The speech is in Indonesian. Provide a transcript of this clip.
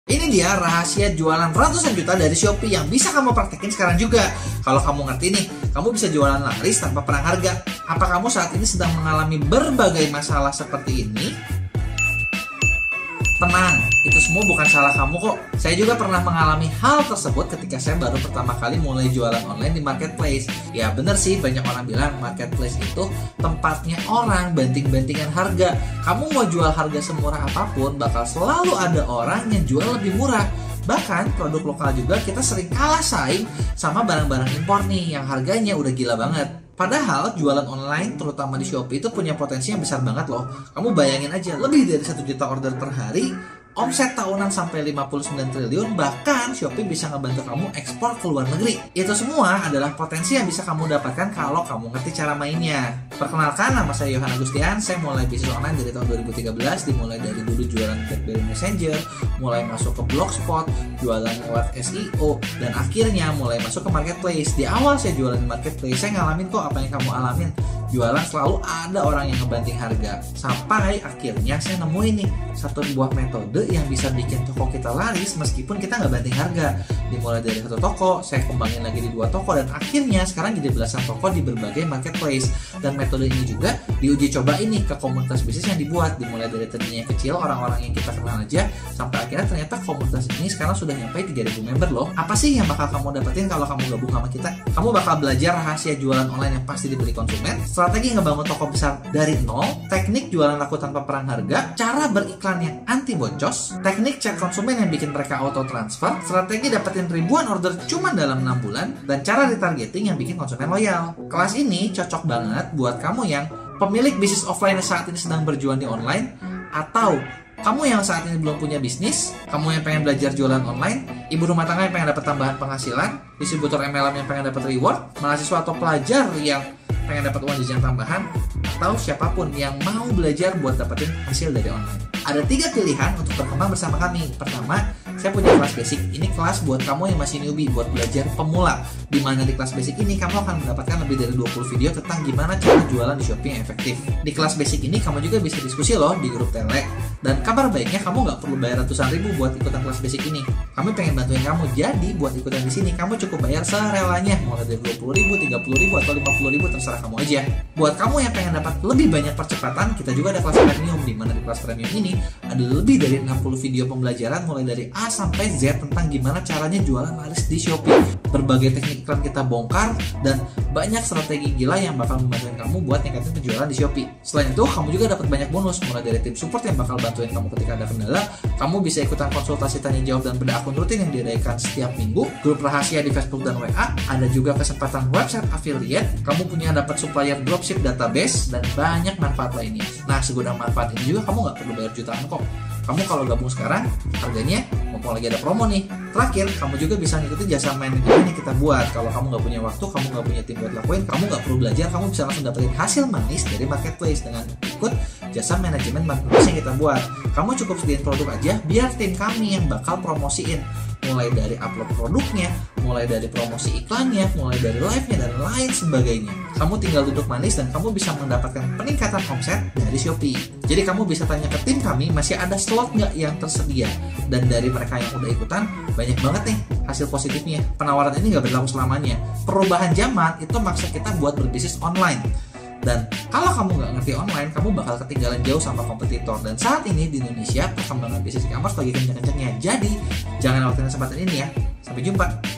Ini dia rahasia jualan ratusan juta dari Shopee yang bisa kamu praktekin sekarang juga. Kalau kamu ngerti nih, kamu bisa jualan laris tanpa perang harga. Apa kamu saat ini sedang mengalami berbagai masalah seperti ini? Tenang, itu semua bukan salah kamu kok. Saya juga pernah mengalami hal tersebut ketika saya baru pertama kali mulai jualan online di marketplace. Ya bener sih, banyak orang bilang marketplace itu tempatnya orang banting-bantingan harga. Kamu mau jual harga semurah apapun, bakal selalu ada orang yang jual lebih murah. Bahkan produk lokal juga kita sering kalah saing sama barang-barang impor nih yang harganya udah gila banget. Padahal jualan online terutama di Shopee itu punya potensi yang besar banget loh. Kamu bayangin aja, lebih dari 1 juta order per hari, omset tahunan sampai 59 triliun, bahkan Shopee bisa ngebantu kamu ekspor ke luar negeri. Itu semua adalah potensi yang bisa kamu dapatkan kalau kamu ngerti cara mainnya. Perkenalkan, nama saya Yohan Agustian. Saya mulai bisnis online dari tahun 2013, dimulai dari dulu jualan BlackBerry Messenger, mulai masuk ke Blogspot, jualan lewat SEO, dan akhirnya mulai masuk ke marketplace. Di awal saya jualan di marketplace, saya ngalamin kok apa yang kamu alamin. Jualan selalu ada orang yang ngebanting harga. Sampai akhirnya saya nemuin nih satu buah metode yang bisa bikin toko kita laris meskipun kita nggak banting harga. Dimulai dari 1 toko, saya kembangin lagi di 2 toko, dan akhirnya sekarang jadi belasan toko di berbagai marketplace. Dan metode ini juga diuji coba ini ke komunitas bisnis yang dibuat. Dimulai dari tadinya kecil, orang-orang yang kita kenal aja, sampai akhirnya ternyata komunitas ini sekarang sudah nyampe 3.000 member loh. Apa sih yang bakal kamu dapetin kalau kamu gabung sama kita? Kamu bakal belajar rahasia jualan online yang pasti dibeli konsumen, strategi ngebangun toko besar dari nol, teknik jualan laku tanpa perang harga, cara beriklan yang anti boncos, teknik chat konsumen yang bikin mereka auto transfer, strategi dapetin ribuan order cuma dalam 6 bulan, dan cara retargeting yang bikin konsumen loyal. Kelas ini cocok banget buat kamu yang pemilik bisnis offline saat ini sedang berjuang di online, atau kamu yang saat ini belum punya bisnis, kamu yang pengen belajar jualan online, ibu rumah tangga yang pengen dapat tambahan penghasilan, distributor MLM yang pengen dapat reward, mahasiswa atau pelajar yang pengen dapat uang jajan tambahan, atau siapapun yang mau belajar buat dapetin hasil dari online. Ada 3 pilihan untuk berkembang bersama kami. Pertama, saya punya kelas basic. Ini kelas buat kamu yang masih newbie, buat belajar pemula. Dimana di kelas basic ini kamu akan mendapatkan lebih dari 20 video tentang gimana cara jualan di Shopee yang efektif. Di kelas basic ini kamu juga bisa diskusi loh di grup Telegram. Dan kabar baiknya kamu nggak perlu bayar ratusan ribu buat ikutan kelas basic ini. Kami pengen bantuin kamu, jadi buat ikutan di sini kamu cukup bayar serelanya, mulai dari 20 ribu, 30 ribu, atau 50 ribu, terserah kamu aja. Buat kamu yang pengen dapat lebih banyak percepatan, kita juga ada kelas premium, di mana di kelas premium ini ada lebih dari 60 video pembelajaran mulai dari A sampai Z tentang gimana caranya jualan laris di Shopee. Berbagai teknik iklan kita bongkar, dan banyak strategi gila yang bakal membantu kamu buat ningkatin penjualan di Shopee. Selain itu, kamu juga dapat banyak bonus, mulai dari tim support yang bakal bantuin kamu ketika ada kendala. Kamu bisa ikutan konsultasi tanya jawab dan bedah akun rutin yang diadakan setiap minggu, grup rahasia di Facebook dan WA, ada juga kesempatan website affiliate, kamu punya dapat supplier dropship database, dan banyak manfaat lainnya. Nah, segudang manfaat ini juga kamu nggak perlu bayar jutaan kok. Kamu kalau gabung sekarang, harganya mumpung lagi ada promo nih. Terakhir, kamu juga bisa ngikutin jasa manajemen yang kita buat. Kalau kamu nggak punya waktu, kamu nggak punya tim buat lakuin, kamu nggak perlu belajar, kamu bisa langsung dapetin hasil manis dari marketplace dengan ikut jasa manajemen marketplace yang kita buat. Kamu cukup sediain produk aja, biar tim kami yang bakal promosiin. Mulai dari upload produknya, mulai dari promosi iklannya, mulai dari live-nya, dan lain sebagainya. Kamu tinggal duduk manis dan kamu bisa mendapatkan peningkatan omset dari Shopee. Jadi kamu bisa tanya ke tim kami, masih ada slot nggak yang tersedia. Dan dari mereka yang udah ikutan, banyak banget nih hasil positifnya. Penawaran ini nggak berlaku selamanya. Perubahan zaman itu maksa kita buat berbisnis online. Dan kalau kamu nggak ngerti online, kamu bakal ketinggalan jauh sama kompetitor. Dan saat ini di Indonesia, perkembangan bisnis e-commerce lagi kenceng-kencengnya. Jadi, jangan lewatin kesempatan ini ya. Sampai jumpa.